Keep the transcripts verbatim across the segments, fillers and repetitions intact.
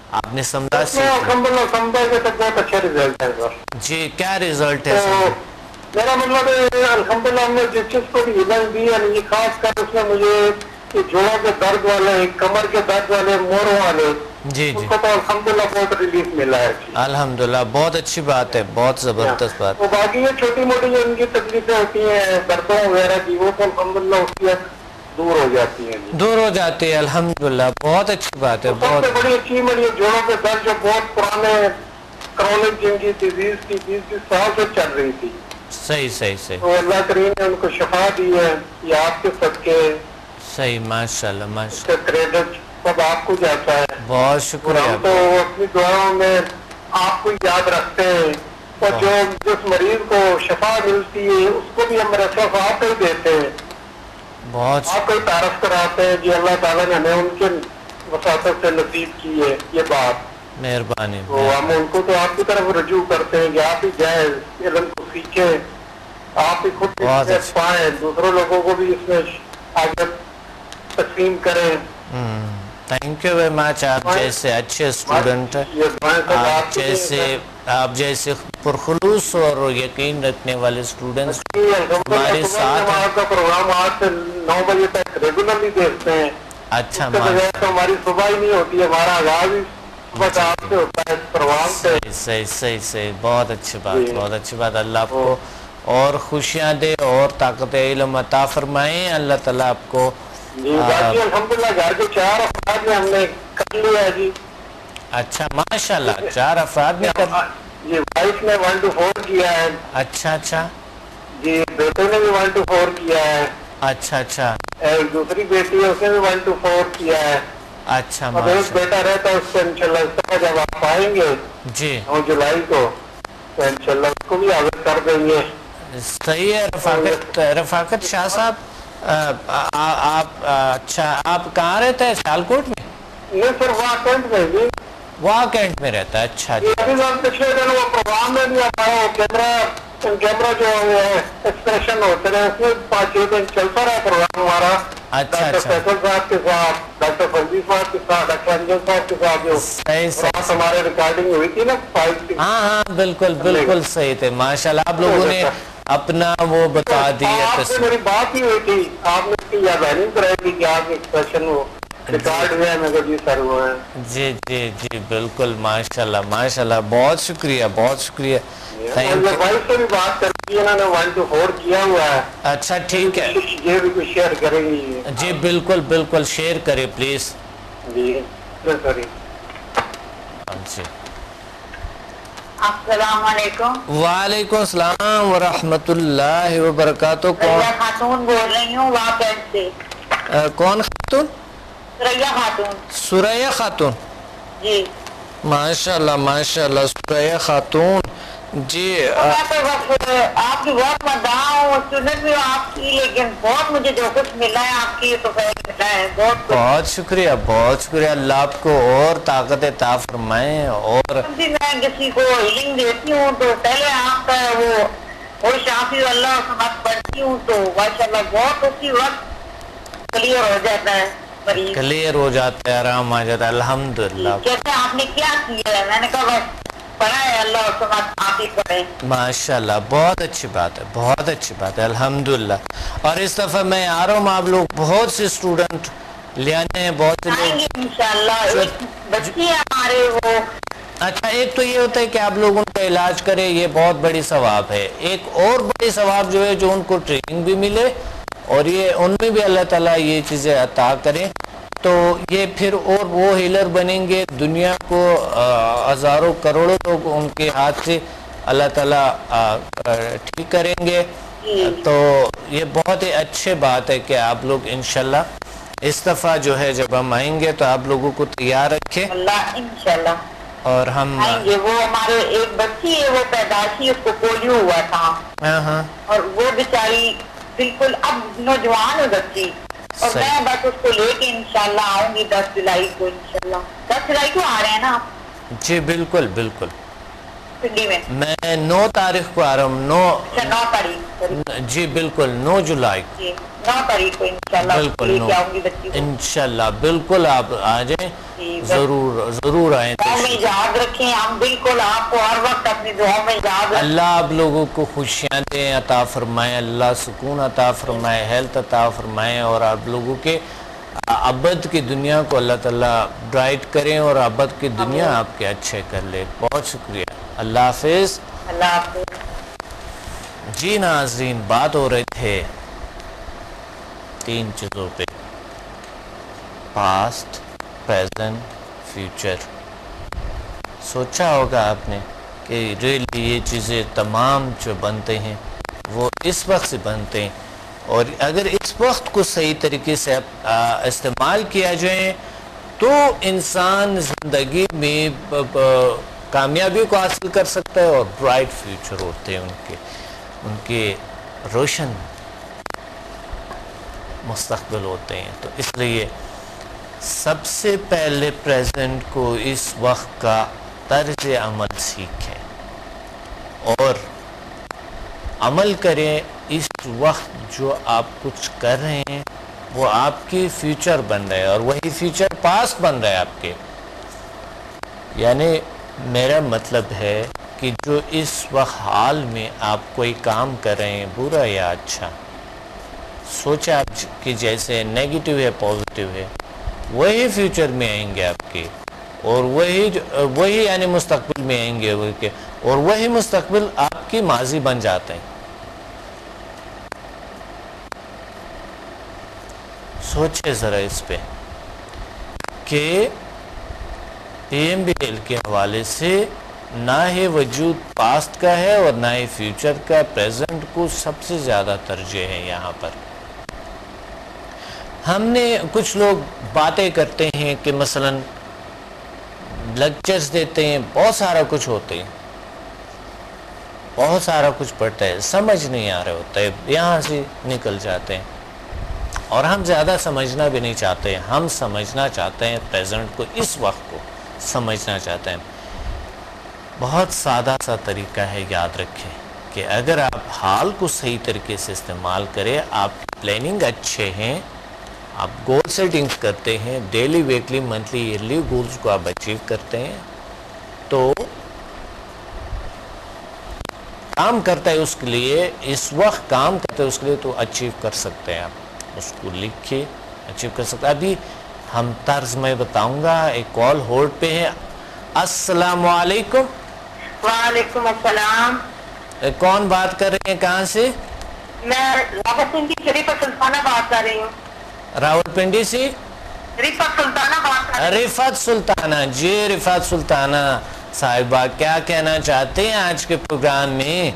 آپ نے سمجھا سیکھی؟ الحمدللہ سمجھا کہ تو بہت اچھا رزلٹ ہے سر. جی کیا رزلٹ ہے؟ میرا مطلب ہے الحمدللہ ہم نے جس چیز کو بھی علم دی ہے یہ خاص کر اس میں مجھے جوڑوں کے درد والے، کمر کے درد والے، موروں والے، جی ان جی کو تو الحمدللہ بہت ریلیف ملا ہے. الحمدللہ بہت اچھی بات ہے، بہت زبردست بات. تو باقی یہ چھوٹی موٹی جو ان کی تکلیفیں ہوتی ہیں دردوں وغیرہ کی وہ تو الحمدللہ اس کی دور ہو جاتی ہیں. دور ہو جاتی ہے الحمدللہ، بہت اچھی بات ہے. سب سے بڑی اچیومنٹ یہ جوڑوں کے درد جو بہت پرانے کرونک جن کی ڈیزیز تھی بیس بیس سال سے چل رہی تھی. صحیح صحیح صحیح تو اللہ کریم نے ان کو شفا دی ہے یہ آپ کے صدقے. صحیح ماشاءاللہ ماشاءاللہ. اس کا کریڈٹ سب آپ کو جاتا ہے. بہت شکریہ. ہم تو اپنی دعاؤں میں آپ کو یاد رکھتے ہیں اور جو جس مریض کو شفا ملتی ہے اس کو بھی ہم رفع آپ ہی دیتے ہیں. بہت آپ کو تعارف کراتے ہیں جی اللہ تعالیٰ نے ہمیں ان کے وساطت سے نصیب کی ہے یہ بات. مہربانی. تو ہم ان کو تو آپ کی طرف رجوع کرتے ہیں کہ آپ ہی جائیں علم کو سیکھیں، آپ ہی خود پائیں، دوسروں لوگوں کو بھی اس میں آگے تقسیم کریں. Thank you very much. آپ جیسے اچھے اسٹوڈنٹ، آپ جیسے آپ جیسے پرخلوص اور یقین رکھنے والے اسٹوڈنٹس ہمارے ساتھ ہیں. کا پروگرام آج سے نو بجے تک ریگولرلی دیکھتے ہیں. اچھا تو ہماری صبح ہی نہیں ہوتی ہے، ہمارا آغاز ہی صبح سے ہوتا ہے پروگرام سے. صحیح صحیح صحیح بہت اچھی بات، بہت اچھی بات. اللہ آپ کو اور خوشیاں دے اور طاقت علم عطا فرمائیں اللہ تعالیٰ آپ کو. جی باقی الحمدللہ گھر کے چار افراد میں ہم نے کر لیا ہے. جی اچھا ماشاءاللہ چار افراد نے کر. جی وائف نے ون ٹو فور کیا ہے. اچھا اچھا. جی بیٹے نے بھی ون ٹو فور کیا ہے. اچھا اچھا. ایک دوسری بیٹی ہے اس نے بھی ون ٹو فور کیا ہے. اچھا اب ایک بیٹا رہتا ہے اس کو انشاءاللہ اس طرح جب آپ آئیں گے جی نو جولائی کو تو انشاءاللہ اس کو بھی حاضر کر دیں گے. صحیح ہے. رفاقت رفاقت شاہ صاحب آپ اچھا آپ کہاں رہتے ہیں؟ سیالکوٹ میں؟ نہیں سر وہاں کینٹ میں. جی وہاں کینٹ میں رہتا ہے. اچھا جی. ابھی سر پچھلے دن وہ پروگرام میں بھی آپ آئے کیمرہ کیمرہ جو ایکسپریشن ہوتے رہے اس میں پانچ چھ دن چلتا رہا پروگرام ہمارا. اچھا ڈاکٹر فیصل صاحب کے ساتھ، ڈاکٹر فنجی صاحب کے ساتھ، ڈاکٹر انجل صاحب کے ساتھ جو رات ہمارے ریکارڈنگ ہوئی تھی نا فائل کی. ہاں ہاں بالکل بالکل صحیح تھے ماشاءاللہ. آپ لوگوں نے اپنا وہ بتا دیا. آپ سے میری بات ہی ہوئی تھی، آپ نے اس کی یادداشت کرائی تھی کہ آپ ایکسپریشن ہو ریکارڈ ہوئے ہیں. میں کہا جی سر وہ ہیں. جی جی جی بالکل ماشاءاللہ ماشاءاللہ. بہت شکریہ بہت شکریہ. وائف سے بھی بات کر کے انہوں نے ون ٹو فور کیا ہوا ہے. اچھا ٹھیک ہے. یہ بھی کچھ شیئر کریں گی. جی بالکل بالکل شیئر کریں پلیز. جی سر. جی السلام علیکم. وعلیکم السلام ورحمۃ اللہ وبرکاتہ. کون خاتون بول رہی ہوں وہاں سے. کون خاتون؟ سریا خاتون. سریا خاتون. جی ماشاءاللہ ماشاءاللہ سریا خاتون. جی آپ کی بہت مداح ہوں، اسٹوڈنٹ بھی آپ کی، لیکن بہت مجھے جو کچھ ملا ہے آپ کی تو ملا ہے. بہت بہت شکریہ بہت شکریہ. اللہ آپ کو اور طاقت عطا فرمائیں. اور میں کسی کو ہیلنگ دیتی ہوں تو پہلے آپ کا وہ وہ شافی اللہ سمجھ پڑھتی ہوں تو ماشاءاللہ بہت اسی وقت کلیئر ہو جاتا ہے. کلیئر ہو جاتا ہے، آرام آ جاتا ہے الحمدللہ. کہتے ہیں آپ نے کیا کیا ہے؟ میں نے کہا بس پڑھا ہے اللہ سمجھ آپ ہی پڑھیں. ماشاءاللہ بہت اچھی بات ہے بہت اچھی بات ہے الحمدللہ. اور اس دفعہ میں آ رہا ہوں آپ لوگ بہت سے اسٹوڈنٹ لے آنے ہیں. بہت سے آئیں گے انشاءاللہ. ایک بچی ہے ہمارے وہ. اچھا ایک تو یہ ہوتا ہے کہ آپ لوگوں کا علاج کرے، یہ بہت بڑی ثواب ہے. ایک اور بڑی ثواب جو ہے جو ان کو ٹریننگ بھی ملے اور یہ ان میں بھی اللہ تعالیٰ یہ چیزیں عطا کرے تو یہ پھر اور وہ ہیلر بنیں گے. دنیا کو ہزاروں کروڑوں لوگ ان کے ہاتھ سے اللہ تعالیٰ ٹھیک کریں گے. تو یہ بہت ہی اچھے بات ہے کہ آپ لوگ انشاءاللہ اس دفعہ جو ہے جب ہم آئیں گے تو آپ لوگوں کو تیار رکھیں. اللہ انشاءاللہ اور ہم آئیں گے. وہ ہمارے ایک بچی ہے وہ پیدائشی اس کو پولیو ہوا تھا. ہاں ہاں. اور وہ بیچاری بالکل اب نوجوان ہے بچی اور میں بس اس کو لے کے انشاءاللہ آؤں گی دس جولائی کو. انشاءاللہ دس جولائی کو آ رہے ہیں نا آپ؟ جی بالکل بالکل. پنڈی میں؟ میں نو تاریخ کو آ رہا ہوں. نو نو تاریخ جی بالکل نو جولائی جی نو تاریخ کو انشاءاللہ بالکل لے کے آؤں گی بچی کو. انشاءاللہ بالکل آپ آ جائیں, ضرور ضرور آئیں. دعاؤں میں یاد رکھیں, ہم بالکل آپ کو ہر وقت اپنی دعاؤں میں یاد رکھیں. اللہ آپ لوگوں کو خوشیاں دیں, عطا فرمائے, اللہ سکون عطا فرمائے, ہیلتھ عطا فرمائے, اور آپ لوگوں کے ابد کی دنیا کو اللہ تعالیٰ برائٹ کریں اور ابد کی دنیا آپ کے اچھے کر لے. بہت شکریہ, اللہ حافظ. اللہ حافظ. جی ناظرین, بات ہو رہے تھے تین چیزوں پہ, پاسٹ, پریزنٹ, فیوچر. سوچا ہوگا آپ نے کہ ریلی یہ چیزیں تمام جو بنتے ہیں وہ اس وقت سے بنتے ہیں, اور اگر اس وقت کو صحیح طریقے سے استعمال کیا جائے تو انسان زندگی میں کامیابی کو حاصل کر سکتا ہے, اور برائٹ فیوچر ہوتے ہیں ان کے ان کے روشن مستقبل ہوتے ہیں. تو اس لیے سب سے پہلے پریزنٹ کو اس وقت کا طرز عمل سیکھیں اور عمل کریں. اس وقت جو آپ کچھ کر رہے ہیں وہ آپ کی فیوچر بن رہے ہیں, اور وہی فیوچر پاسٹ بن رہا ہے آپ کے. یعنی میرا مطلب ہے کہ جو اس وقت حال میں آپ کوئی کام کر رہے ہیں, برا یا اچھا, سوچیں آپ کہ جیسے نیگیٹو ہے پازیٹیو ہے, وہی فیوچر میں آئیں گے آپ کے, اور وہی وہی یعنی مستقبل میں آئیں گے, اور وہی مستقبل آپ کی ماضی بن جاتے ہیں. سوچیں ذرا اس پہ کہ پی ایم بی ایل کے حوالے سے نہ ہی وجود پاسٹ کا ہے اور نہ ہی فیوچر کا, پریزنٹ کو سب سے زیادہ ترجیح ہے. یہاں پر ہم نے کچھ لوگ باتیں کرتے ہیں کہ مثلا لیکچرز دیتے ہیں, بہت سارا کچھ ہوتے ہیں, بہت سارا کچھ پڑھتا ہے, سمجھ نہیں آ رہا ہوتا ہے, یہاں سے نکل جاتے ہیں, اور ہم زیادہ سمجھنا بھی نہیں چاہتے. ہم سمجھنا چاہتے ہیں پریزنٹ کو, اس وقت کو سمجھنا چاہتے ہیں. بہت سادہ سا طریقہ ہے, یاد رکھیں کہ اگر آپ حال کو صحیح طریقے سے استعمال کریں, آپ کی پلاننگ اچھے ہیں, آپ گول سیٹنگز کرتے ہیں, daily, weekly, monthly, yearly goals کو آپ اچیو کرتے ہیں, تو کام کرتا ہے اس کے لیے, اس وقت کام کرتا ہے اس کے لیے, تو اچیو کر سکتے ہیں. آپ اس کو لکھ کے اچیو کر سکتے ہیں. ابھی ہم طرز میں بتاؤں گا. ایک کال ہولڈ پہ ہے. السلام علیکم. وعلیکم السلام. کون بات کر رہے ہیں, کہاں سے؟ میں راولپنڈی سے رفعت سلطانہ بات کر رہی ہوں. راولپنڈی سے رفعت سلطانہ بات کر رہی ہوں. رفعت سلطانہ, جی رفعت سلطانہ صاحبہ, کیا کہنا چاہتے ہیں آج کے پروگرام میں؟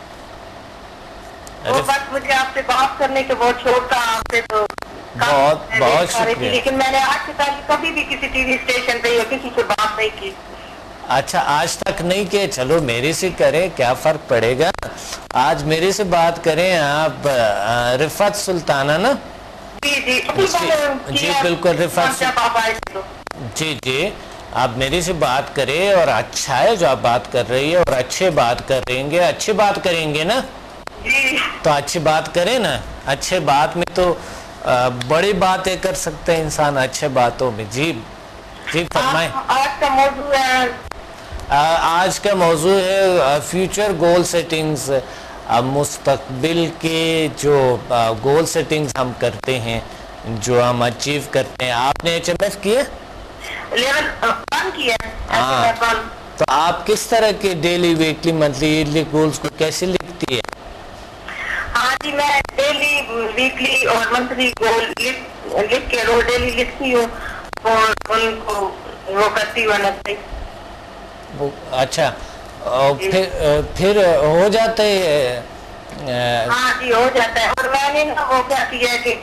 وہ بس مجھے آپ سے بات کرنے کے بہت شوق تھا, آپ سے تو بہت بہت شکریہ. لیکن میں نے آج سے پہلے کبھی بھی کسی ٹی وی اسٹیشن پہ یا کسی سے بات نہیں کی. اچھا, آج تک نہیں کہ, چلو میرے سے کریں, کیا فرق پڑے گا, آج میرے سے بات کریں. آپ رفعت سلطانہ نا؟ جی جی جی بالکل رفعت, جی جی آپ میرے سے بات کریں, اور اچھا ہے جو آپ بات کر رہی ہے, اور اچھے بات کر رہیں گے, اچھے بات کریں گے نا, تو اچھی بات کریں نا. اچھے بات میں تو بڑی باتیں کر سکتے ہیں انسان, اچھے باتوں میں. جی جی فرمائیں. آج کا موضوع ہے آج کا موضوع ہے فیوچر گول سیٹنگز. مستقبل کے جو گول سیٹنگز ہم کرتے ہیں, جو ہم اچیو کرتے ہیں. آپ نے ایچ ایم ایف کیا؟ لیول ون کیا. ہاں, تو آپ کس طرح کے daily, weekly, monthly, yearly goals کو کیسے لکھتی ہے؟ ہاں جی, میں ڈیلی, ویکلی اور منتھلی گول لکھ کے روز ڈیلی لکھتی ہوں, اور ان کو وہ کرتی ہوں نقطے. اچھا, پھر پھر ہو جاتا ہے؟ ہاں جی ہو جاتا ہے. اور میں نے وہ کیا کیا کہ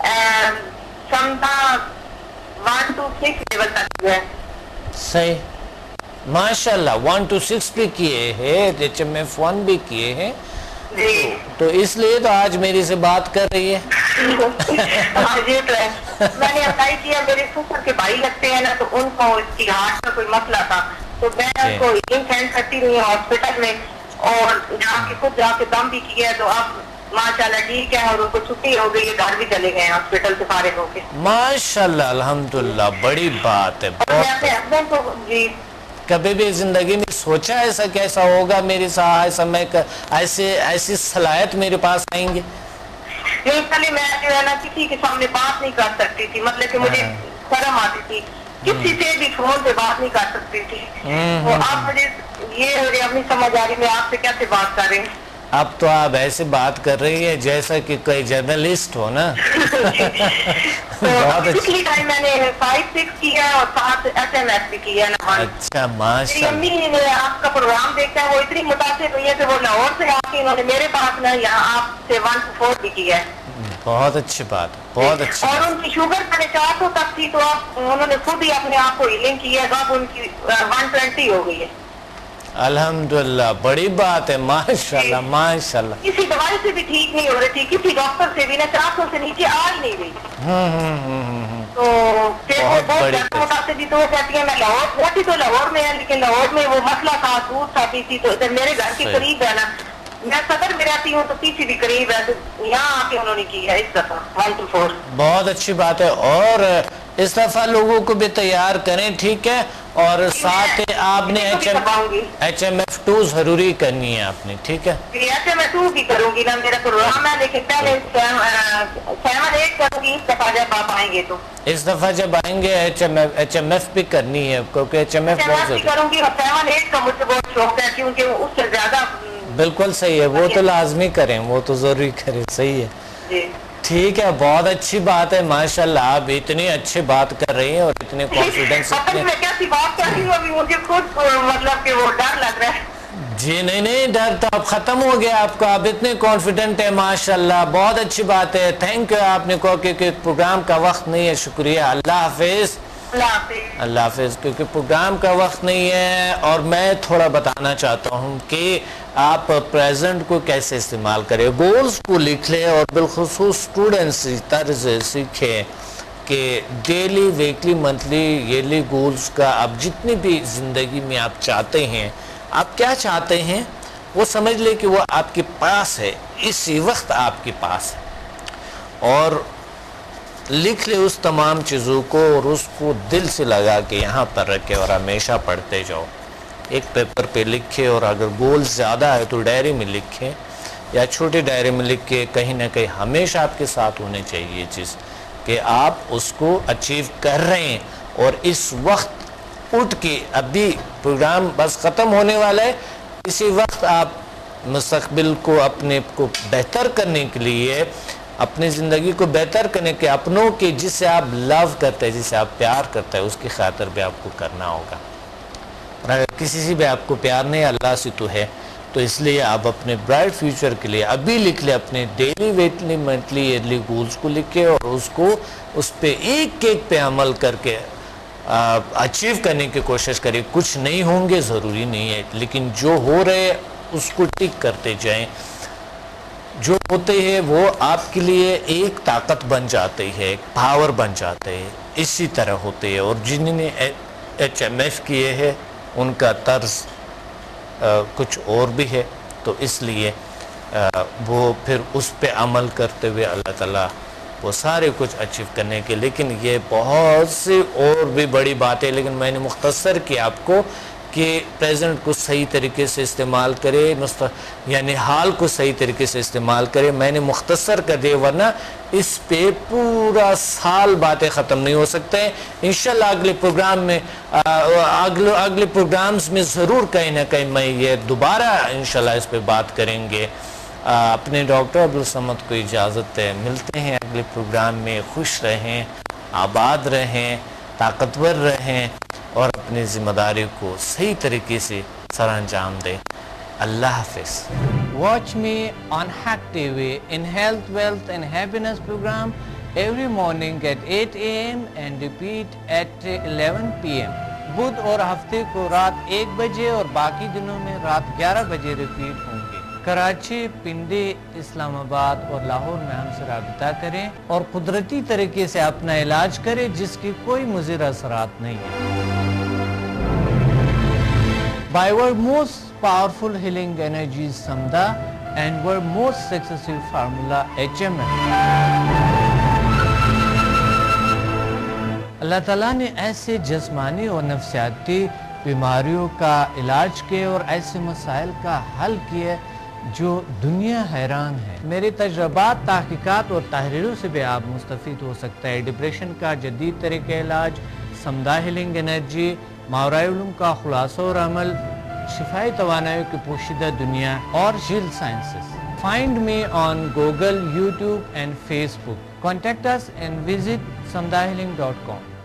سمتا ون ٹو سکس لیول تک ہے. صحیح, ماشاء اللہ. ون ٹو سکس بھی کیے ہیں, ایچ ایم ایف ون بھی کیے ہیں, تو اس لیے تو آج میری سے بات کر رہی ہے. میں نے اپلائی کیا, میرے سسر کے بھائی لگتے ہیں نا, تو ان کو اس کی ہارٹ کا کوئی مسئلہ تھا, تو میں اس کو لنک سینڈ کرتی رہی ہوں ہاسپٹل میں، اور جا کے خود جا کے دم بھی کیا، تو اب ماشاءاللہ ٹھیک ہے، اور ان کو چھٹی ہو گئی ہے، گھر بھی چلے گئے ہیں ہاسپٹل سے فارغ ہو کے. ماشاءاللہ الحمدللہ، بڑی بات ہے. اور میں اپنے ہسبینڈ کو جی کبھی بھی زندگی میں سوچا ایسا کیسا ہوگا میری ایسا میں ایسے ایسی صلاحیت میرے پاس آئیں گے؟ نہیں، پہلے میں جو ہے نا کسی کے سامنے بات نہیں کر سکتی تھی، مطلب کہ مجھے شرم آتی تھی، کسی سے بھی فون پہ بات نہیں کر سکتی تھی. تو آپ مجھے یہ مجھے اپنی سمجھ آ رہی میں آپ سے کیسے بات کر رہی ہوں. اب تو آپ ایسے بات کر رہی ہیں جیسا کہ کوئی جرنلسٹ ہو نا. بہت پچھلی ٹائم میں نے فائیو سکس کیا اور ساتھ ایس ایم ایس بھی کیا نا. اچھا ماشاء اللہ. میری امی نے آپ کا پروگرام دیکھا ہے، وہ اتنی متاثر ہوئی ہے کہ وہ لاہور سے آ کے انہوں نے میرے پاس نا یہاں آپ سے ون ٹو فور بھی کیا ہے. بہت اچھی بات ہے، بہت اچھی. اور ان کی شوگر پہلے چار سو تک تھی، تو اب انہوں نے خود ہی اپنے آپ کو ہیلنگ کی ہے، اب ان کی ون ٹوینٹی ہو گئی ہے. الحمدللہ، بڑی بات ہے، ماشاءاللہ ماشاءاللہ. کسی دوائی سے بھی ٹھیک نہیں ہو رہی تھی، کسی ڈاکٹر سے بھی نہ چار سو سے نیچے آ ہی نہیں رہی. تو پھر وہ بہت متاثر بھی، تو وہ کہتی ہے میں لاہور ہوتی تو لاہور میں ہے، لیکن لاہور میں وہ مسئلہ تھا، دور تھا پی سی، تو ادھر میرے گھر کے قریب ہے نا، میں صدر میں رہتی ہوں تو پی سی بھی قریب ہے، تو یہاں آ کے انہوں نے کی ہے اس دفعہ ون ٹو فور. بہت اچھی بات ہے، اور اس دفعہ لوگوں کو بھی تیار کریں، ٹھیک ہے. اور ساتھ آپ نے ایچ ایم ایف ٹو ضروری کرنی ہے آپ نے، ٹھیک ہے. ایچ ایم ایف ٹو بھی کروں گی نا، میرا پروگرام ہے، لیکن پہلے سیون ایٹ کروں گی اس دفعہ جب آپ آئیں گے تو. اس دفعہ جب آئیں گے H M F H M F بھی کرنی ہے، کیونکہ ایچ ایم ایف بہت ضروری کروں گی، اور سیون ایٹ کا مجھے بہت شوق ہے، کیونکہ اس سے زیادہ. بالکل صحیح ہے، وہ تو لازمی کریں، وہ تو ضروری کریں، صحیح ہے. جی ٹھیک ہے، بہت اچھی بات ہے، ماشاءاللہ آپ اتنی اچھی بات کر رہی ہیں اور اتنے کانفیڈنس. میں کیسی بات کر رہی ہوں ابھی مجھے خود مطلب کہ وہ ڈر لگ رہا ہے. جی نہیں نہیں، ڈر تو اب ختم ہو گیا آپ کا، آپ اتنے کانفیڈنٹ ہے، ماشاءاللہ بہت اچھی بات ہے. تھینک یو آپ نے کہا کہ پروگرام کا وقت نہیں ہے. شکریہ، اللہ حافظ. اللہ حافظ. اللہ حافظ. کیونکہ پروگرام کا وقت نہیں ہے، اور میں تھوڑا بتانا چاہتا ہوں کہ آپ پریزنٹ کو کیسے استعمال کریں. گولز کو لکھ لیں، اور بالخصوص اسٹوڈنٹس طرز سیکھیں کہ daily, weekly, monthly, yearly goals کا آپ جتنی بھی زندگی میں آپ چاہتے ہیں، آپ کیا چاہتے ہیں وہ سمجھ لیں کہ وہ آپ کے پاس ہے، اسی وقت آپ کے پاس ہے. اور لکھ لے اس تمام چیزوں کو، اور اس کو دل سے لگا کے یہاں پر رکھے، اور ہمیشہ پڑھتے جاؤ. ایک پیپر پہ لکھے، اور اگر گول زیادہ ہے تو ڈائری میں لکھیں، یا چھوٹی ڈائری میں لکھ کے کہیں نہ کہیں ہمیشہ آپ کے ساتھ ہونے چاہیے یہ چیز کہ آپ اس کو اچیو کر رہے ہیں. اور اس وقت اٹھ کے، ابھی پروگرام بس ختم ہونے والا ہے، اسی وقت آپ مستقبل کو اپنے کو بہتر کرنے کے لیے، اپنی زندگی کو بہتر کرنے کے، اپنوں کے جس سے آپ لو کرتے ہیں، جس سے آپ پیار کرتے ہیں، اس کی خاطر بھی آپ کو کرنا ہوگا. اور اگر کسی سے بھی آپ کو پیار نہیں، اللہ سے تو ہے، تو اس لیے آپ اپنے برائٹ فیوچر کے لیے ابھی لکھ لیں اپنے daily, weekly, monthly, yearly goals کو لکھیں، اور اس کو اس پہ ایک ایک پہ عمل کر کے اچیو کرنے کی کوشش کریں. کچھ نہیں ہوں گے ضروری نہیں ہے، لیکن جو ہو رہے اس کو ٹک کرتے جائیں. جو ہوتے ہیں وہ آپ کے لیے ایک طاقت بن جاتے ہیں، ایک پاور بن جاتے ہیں، اسی طرح ہوتے ہیں. اور جنہوں نے ایچ ایم ایف کیے ہیں ان کا طرز کچھ اور بھی ہے، تو اس لیے وہ پھر اس پہ عمل کرتے ہوئے اللہ تعالیٰ وہ سارے کچھ اچیو کرنے کے. لیکن یہ بہت سی اور بھی بڑی بات ہے، لیکن میں نے مختصر کیا آپ کو کہ پریزنٹ کو صحیح طریقے سے استعمال کرے، یعنی حال کو صحیح طریقے سے استعمال کرے. میں نے مختصر کر دے، ورنہ اس پہ پورا سال باتیں ختم نہیں ہو سکتے ہیں. انشاءاللہ اگلے پروگرام میں اگلے اگلے پروگرامز میں ضرور کہیں نہ کہیں میں یہ دوبارہ انشاءاللہ اس پہ بات کریں گے. اپنے ڈاکٹر عبدالصمد کو اجازت ہے، ملتے ہیں اگلے پروگرام میں. خوش رہیں، آباد رہیں، طاقتور رہیں، اور اپنی ذمہ داری کو صحیح طریقے سے سر انجام دیں. اللہ حافظ. Watch me on Hack TV وی in Health, Wealth and Happiness program every morning at eight a m and repeat at eleven p m بدھ اور ہفتے کو رات ایک بجے اور باقی دنوں میں رات گیارہ بجے ریپیٹ ہوں گے. کراچی، پنڈی، اسلام آباد اور لاہور میں ہم سے رابطہ کریں اور قدرتی طریقے سے اپنا علاج کریں جس کی کوئی مضر اثرات نہیں ہے. by our most powerful healing energies Samda and our most successful formula H M M. اللہ تعالیٰ نے ایسے جسمانی اور نفسیاتی بیماریوں کا علاج کیے اور ایسے مسائل کا حل کیے جو دنیا حیران ہے. میرے تجربات، تحقیقات اور تحریروں سے بھی آپ مستفید ہو سکتا ہے. ڈپریشن کا جدید طریقہ علاج، سمدہ ہیلنگ انرجی، ماورائے علوم کا خلاصہ اور عمل، شفائی توانائی کی پوشیدہ دنیا اور gel sciences. Find me on Google, YouTube and Facebook. Contact us and visit samdahealing dot com.